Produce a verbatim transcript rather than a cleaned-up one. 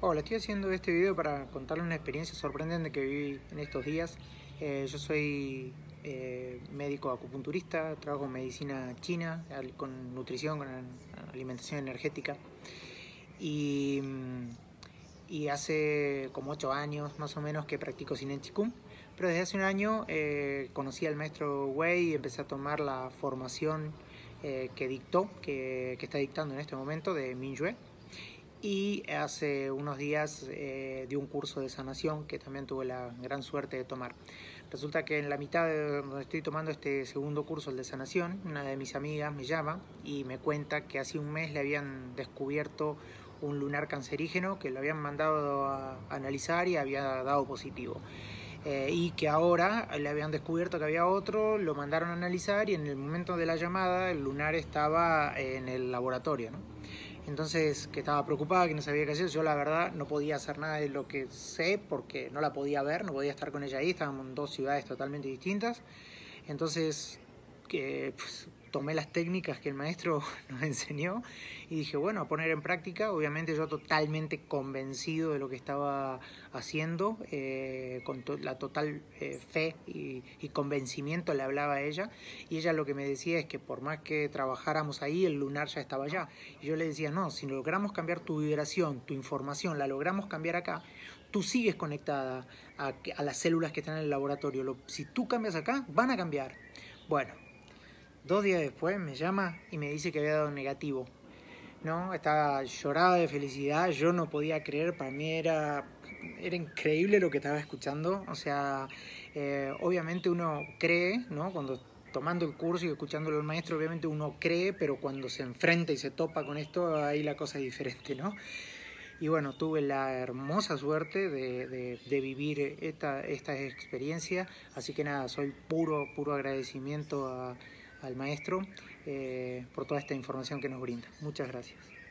Hola, estoy haciendo este video para contarles una experiencia sorprendente que viví en estos días. Eh, yo soy eh, médico acupunturista, trabajo en medicina china, con nutrición, con alimentación energética. Y, y hace como ocho años más o menos que practico Sinet Chikung. Pero desde hace un año eh, conocí al maestro Wei y empecé a tomar la formación eh, que dictó, que, que está dictando en este momento, de Mingyue. Y hace unos días eh, di un curso de sanación que también tuve la gran suerte de tomar. Resulta que en la mitad de donde estoy tomando este segundo curso, el de sanación, una de mis amigas me llama y me cuenta que hace un mes le habían descubierto un lunar cancerígeno, que lo habían mandado a analizar y había dado positivo. Eh, y que ahora le habían descubierto que había otro, lo mandaron a analizar y en el momento de la llamada el lunar estaba en el laboratorio, ¿no? Entonces, que estaba preocupada, que no sabía qué hacer. Yo la verdad no podía hacer nada de lo que sé porque no la podía ver, no podía estar con ella ahí, estábamos en dos ciudades totalmente distintas. Entonces, que pues, tomé las técnicas que el maestro nos enseñó y dije, bueno, a poner en práctica. Obviamente yo totalmente convencido de lo que estaba haciendo, eh, con to la total eh, fe y, y convencimiento le hablaba a ella, y ella lo que me decía es que por más que trabajáramos ahí, el lunar ya estaba allá. Y yo le decía, no, si logramos cambiar tu vibración, tu información, la logramos cambiar acá, tú sigues conectada a, a las células que están en el laboratorio. Lo, si tú cambias acá, van a cambiar. Bueno, dos días después me llama y me dice que había dado negativo. No, estaba llorada de felicidad, yo no podía creer, para mí era, era increíble lo que estaba escuchando. O sea, eh, obviamente uno cree, ¿no? Cuando tomando el curso y escuchándolo al maestro, obviamente uno cree, pero cuando se enfrenta y se topa con esto, ahí la cosa es diferente, ¿no? Y bueno, tuve la hermosa suerte de, de, de vivir esta, esta experiencia, así que nada, soy puro, puro agradecimiento a, al maestro eh, por toda esta información que nos brinda. Muchas gracias.